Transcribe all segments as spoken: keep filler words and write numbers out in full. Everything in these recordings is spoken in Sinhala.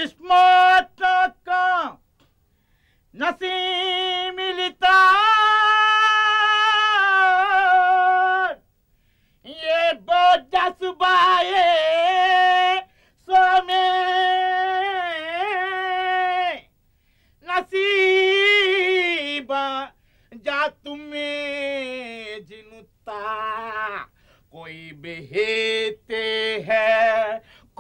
स्मार्ट का नसी मिलता ये बोझा सुबाए सोमे नसीबा जा तुम्हें जिनुता कोई बेहते है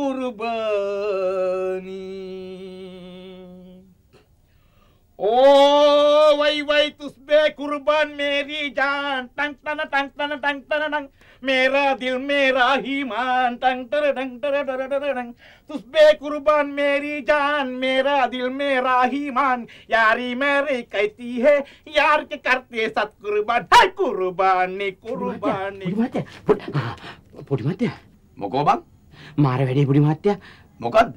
कुर्बानी ओ वही वही तुस्बे कुर्बान मेरी जान टंग टन टंग टन टंग टन टंग मेरा दिल मेरा ही मान टंग टर टंग टर टर टर टंग तुस्बे कुर्बान मेरी जान मेरा दिल मेरा ही मान यारी मेरी कहती है यार के करते सत कुर्बान है कुर्बानी कुर्बानी පොඩි මහත්තයා මොකෝ බං මාර වැඩේ පොඩි මහත්තයා මොකද්ද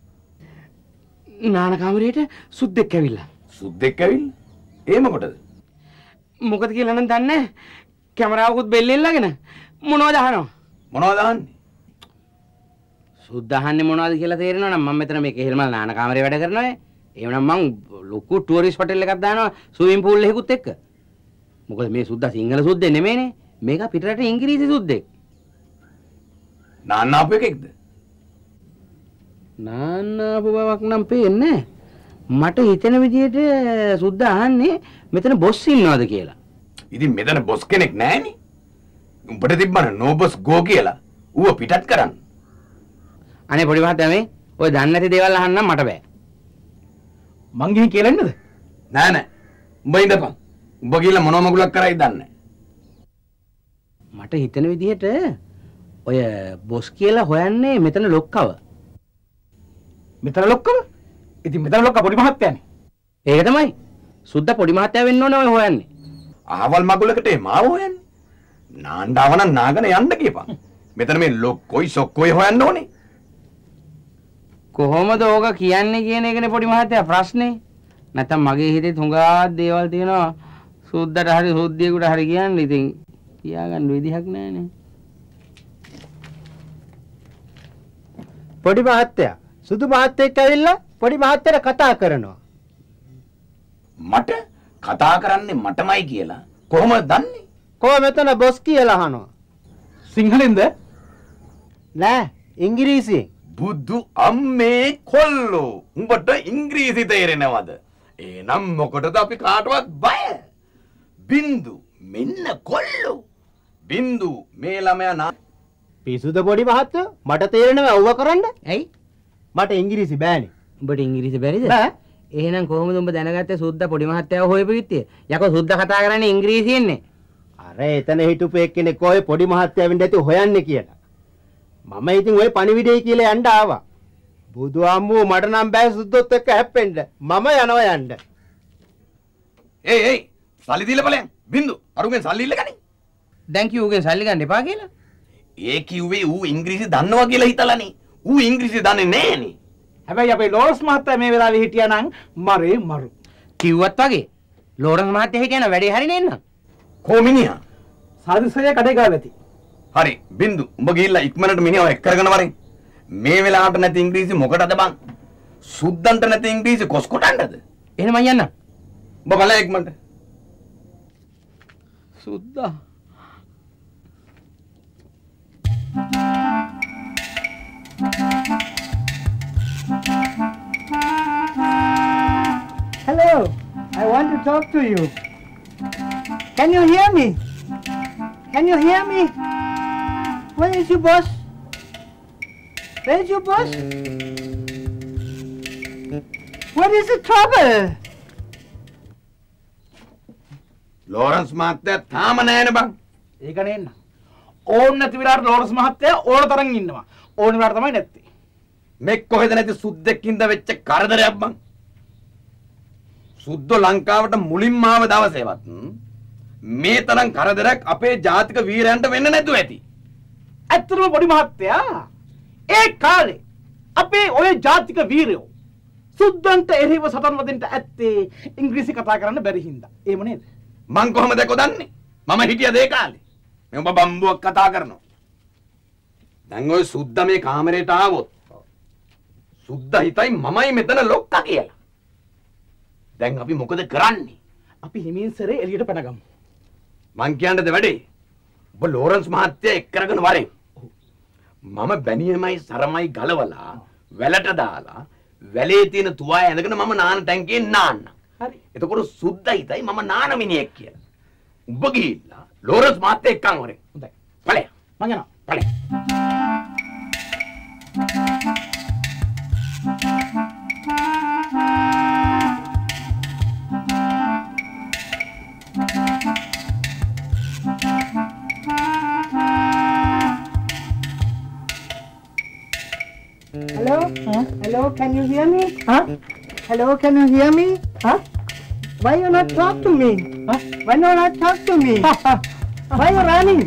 නාන කාමරේට සුද්දෙක් ඇවිල්ලා සුද්දෙක් ඇවිල්ලා ඒ මොකටද මොකද කියලා නම් දන්නේ කැමරාවකුත් බෙල්ලෙන් ළගෙන මොනවද අහනවා මොනවද අහන්නේ සුද්ද අහන්නේ මොනවද කියලා තේරෙනවා නම් මම මෙතන මේක එහෙම නාන කාමරේ වැඩ කරනවා එහෙනම් මං ලොකු ටුවරිස්ට් හොටෙල් එකක් දානවා ස්විමින් පූල් එකකුත් එක්ක මොකද මේ සුද්දා සිංහල සුද්දෙ නෙමෙයිනේ මේක පිටරට ඉංග්‍රීසි සුද්දෙක් නාන්නාපු එකෙක්ද නාන්නාපු බවක් නම් පේන්නේ මට හිතෙන විදිහට සුද්ද අහන්නේ මෙතන බොස් ඉන්නවද කියලා ඉතින් මෙතන බොස් කෙනෙක් නැහැනේ උඹට තිබ්බන නෝ බොස් ගෝ කියලා ඌව පිටත් කරන්න අනේ පොඩි මහත්තයා මේ ඔය දන්නේ නැති දේවල් අහන්න මට බෑ මං ගිහින් කියලා එන්නද නෑ නෑ උඹ ඉඳපන් උඹ කියලා මොනව මගුලක් කරයිද දන්නේ මට හිතෙන විදිහට ඔය බොස් කියලා හොයන්නේ මෙතන ලොක්කව. මෙතන ලොක්කව? ඉතින් මෙතන ලොක්ක පොඩි මහත්තයානේ. ඒක තමයි. සුද්ද පොඩි මහත්තයා වෙන්න ඕනේ ඔය හොයන්නේ. අහවල් මගුලකට මාව හොයන්නේ. නාණ්ඩාවන නාගන යන්න කියපන්. මෙතන මේ ලොක්කොයි සොක්කොයි හොයන්න ඕනේ. කොහොමද ඕක කියන්නේ කියන එකනේ පොඩි මහත්තයා ප්‍රශ්නේ. නැත්තම් මගේ හිතේ තුඟා දේවල් තියෙනවා. සුද්දට හරි සුද්දියෙකුට හරි කියන්නේ ඉතින් කියාගන්න විදිහක් නැහැනේ. පොඩි මහත්තයා සුදු මහත්තයෙක් ඇවිල්ලා පොඩි මහත්තයාට කතා කරනවා. මට කතා කරන්නේ මටමයි කියලා කොහොමද දන්නේ? කොහොම මෙතන බොස් කියලා අහනවා. සිංහලෙන්ද? නෑ ඉංග්‍රීසියෙන්. බුදු අම්මේ කොල්ලෝ උඹට ඉංග්‍රීසි තේරෙනවද? එහෙනම් මොකටද අපි කාටවත් බය? බින්දු මෙන්න කොල්ලෝ. බින්දු මේ ළමයා නා පිසුද පොඩි මහත්තයෝ මට තේරෙනවා අවුව කරන්න. ඇයි? මට ඉංග්‍රීසි බෑනේ. උඹට ඉංග්‍රීසි බැරිද? බෑ. එහෙනම් කොහොමද උඹ දැනගත්තේ සුද්ද පොඩි මහත්තයාව හොයපු යුත්තේ? යකෝ සුද්ද කතා කරන්නේ ඉංග්‍රීසියෙන්නේ. අර එතන හිටපු එක්කෙනෙක් ඔය පොඩි මහත්තයා වෙන්න ඇති හොයන්නේ කියලා. මම ඉතින් ওই පණිවිඩේ කියලා යන්න ආවා. බුදු අම්මෝ මට නම් බෑ සුද්දොත් එක්ක හැප්පෙන්න. මම යනවා යන්න. ඒයි ඒයි සල්ලි දීලා බලයන්. බින්දු අරුගෙන් සල්ලි ඉල්ල ගනි. දැන් කිව්වගෙන් සල්ලි ගන්න එපා කියලා. ඒ කිව්වේ ඌ ඉංග්‍රීසි දන්නවා කියලා හිතලානේ. ඌ ඉංග්‍රීසි දන්නේ නෑනේ. හැබැයි අපේ ලෝරන්ස් මහත්තයා මේ වෙලාවේ හිටියා නම් මරේ මරු. කිව්වත් වගේ ලෝරන්ස් මහත්තයා හිටියන වැඩේ හරිනේ එන්න. කොමිනියා සාදිසය කඩේ ගාවැති. හරි බින්දු උඹ ගිහිල්ලා ඉක්මනට මිනිහව එක් කරගෙන වරෙන්. මේ වෙලාවට නැති ඉංග්‍රීසි මොකටද බං? සුද්දන්ට නැති ඉංග්‍රීසි කොස් කොටන්නද? එහෙනම් යන්න. උඹ බලය ඉක්මනට. සුද්දා Hello, I want to talk to you. Can you hear me? Can you hear me? Where is your boss? Where is your boss? What is the trouble? Lawrence මහත්තයා තාම නෑනේ බං. ඒක නෙන්න. ඕන් නැති විලාට ලෝරන්ස් මහත්තයා ඕන තරම් ඉන්නවා. ඕන විලාට තමයි නැත්තේ. මේ කොහෙද නැති සුද්දෙක්ින්ද වෙච්ච කරදරයක් බං. සුද්දෝ ලංකාවට මුලින්ම ආව දවසේවත් මේ තරම් කරදරයක් අපේ ජාතික වීරයන්ට වෙන්න නැතුව ඇති. ඇත්තටම පොඩි මහත්තයා ඒ කාලේ අපේ ඔය ජාතික වීරයෝ සුද්දන්ට එරෙහිව සටන් වදින්න ඇත්තේ ඉංග්‍රීසි කතා කරන්න බැරි හින්දා. එහෙම නේද? මං කොහමද ඒක දන්නේ? මම හිටියද ඒ කාලේ? මේ ඔබ බම්බුවක් කතා කරනවා. දැන් ඔය සුද්ද මේ කාමරේට ආවොත් සුද්දා හිතයි මමයි මෙතන ලොක්කා කියලා. දැන් අපි මොකද කරන්නේ? අපි හිමින් සරේ එළියට පැනගමු. මං කියන්නද වැඩේ? ඔබ ලෝරන්ස් මහත්තයා එක් කරගෙන වරෙන්. මම බැනියමයි සරමයි ගලවලා වැලට දාලා වැලේ තියෙන තුවාය ඇඳගෙන මම නාන ටැංකියෙන් නාන්න. හරි. එතකොට සුද්දා හිතයි මම නාන මිනිහෙක් කියලා. ඔබ ගිහිල්ලා ලෝරන්ස් මහත්තයා එක්කන් වරෙන්. හොඳයි. ඵලයක්. මං යනවා. ඵලයක්. Hello? Huh? Hello, can you hear me? Huh? Hello, can you hear me? Huh? Why you not talk to me? Huh? Why you not talk to me? Why you running?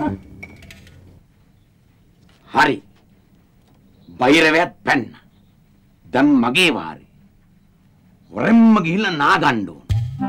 හරි. බයිරවැත් පැන්න. දැන් මගේ වාරේ. වරෙම්ම ගිහිල්ලා නා ගන්න ඕන.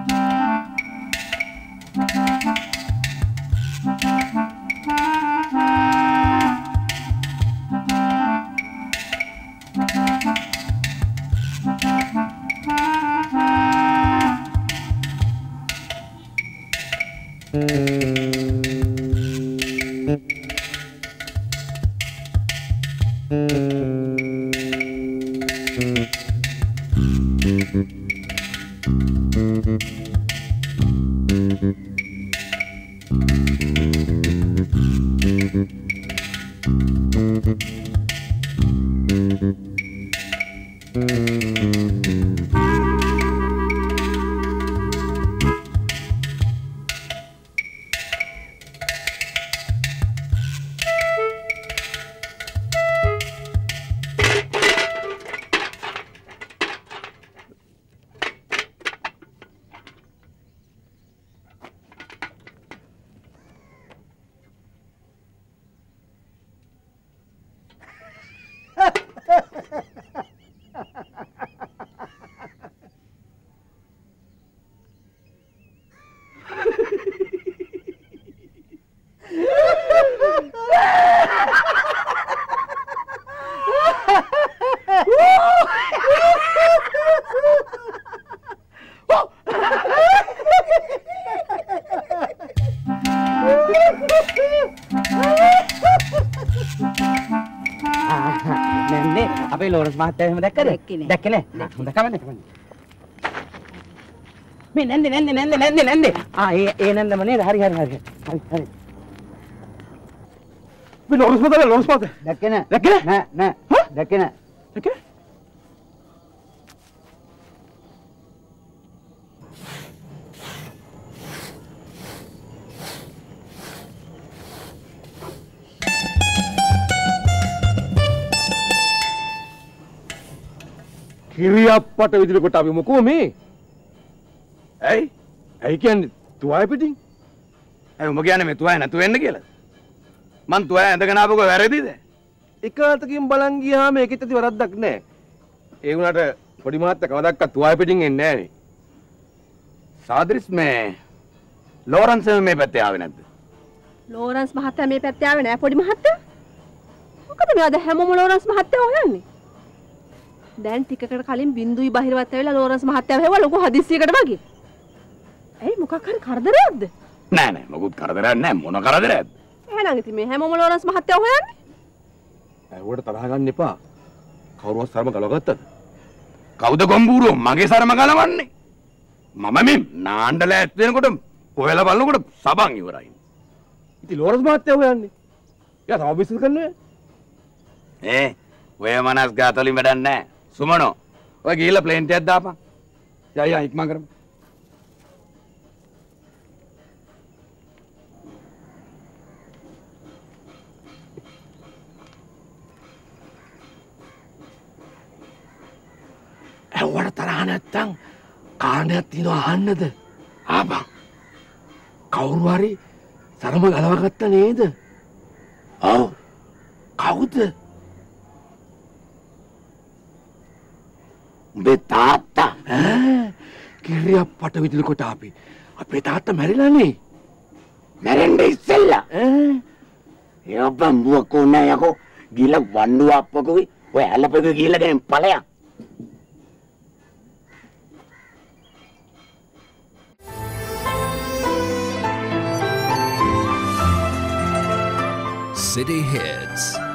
අපේ ලෝරන්ස් මහත්තයා එහෙම දැක්කද? දැක්කේ නෑ. හොඳ කමන්නේ කමන්නේ. මේ නැන්දේ නැන්දේ නැන්දේ නැන්දේ නැන්දේ. ආ ඒ ඒ නැන්දම නේද? හරි හරි හරි. හරි හරි. මේ ලෝරන්ස් මහත්තයා ලෝරන්ස් මහත්තයා දැක්කේ නෑ. දැක්කේ නෑ නෑ. දැක්කේ නෑ. දැක්කේ? කිරියප්පට විදිහට කොට අපි මොකෝ මේ? ඇයි? ඇයි කියන්නේ තුවාය පිටින්? ඇයි උඹ කියන්නේ මේ තුවාය නැතු වෙන්න කියලා? මං තුවාය ඇඳගෙන ආපුව වැරදිද? එක අතකින් බලන් ගියාම ඒකෙත් ඇති වරද්දක් නැහැ. ඒ වුණාට පොඩි මහත්තයා කවදාවත් තුවාය පිටින් එන්නේ නැහැ නේ. සාදරිස් මේ ලෝරන්ස් මේ පැත්තේ ආවේ නැද්ද? ලෝරන්ස් මහත්තයා මේ පැත්තේ ආවේ නෑ පොඩි මහත්තයා. මොකද මේ අද හැමෝම ලෝරන්ස් මහත්තයා හොයන්නේ? දැන් ටිකකට කලින් බින්දුයි බහිරවත් ඇවිල්ලා ලෝරන්ස් මහත්තයා හැවුවා ලොකු හදිස්සියකට වගේ. ඇයි මොකක් හරි කරදරයක්ද? නෑ නෑ මොකුත් කරදරයක් නෑ මොන කරදරයක්ද? එහෙනම් ඉතින් මේ හැමෝම ලෝරන්ස් මහත්තයා හොයන්නේ? ඇහුවට තරහ ගන්න එපා. කවුරුවත් සරම ගලවගත්තද? කවුද ගොම්බූරෝ මගේ සරම ගලවන්නේ? මම මේ නාණ්ඩල ඇත් වෙනකොට ඔයලා බලනකොට සබන් ඉවරයි. ඉතින් ලෝරන්ස් මහත්තයා හොයන්නේ. එයා තව බිස්නස් කරන්නේ. ඒ ඔය මනස් ගාතලින් වැඩක් නෑ. සුමනෝ ඔය ගිහිල්ලා ප්ලේන් එකක් දාපන්. යා යා ඉක්මන් කරමු. ඇහුවට තරහ නැත්තම් කාණ්ඩයක් තියෙනවා අහන්නද? ආපන්. කවුරු හරි සරම ගලවගත්ත නේද? ඔව්. කවුද? උඹේ තාත්තා. ඈ කිරියප්පට විදුලි කොට අපි. අපේ තාත්තා මැරිලානේ. මැරෙන්න ඉස්සෙල්ලා. ඈ යබ්බම්බුව කොණයකෝ ගිල වණ්ඩු අප්පකුයි ඔය ඇලපෙක ගිහලා ගෙන් ඵලයක්. City Hits.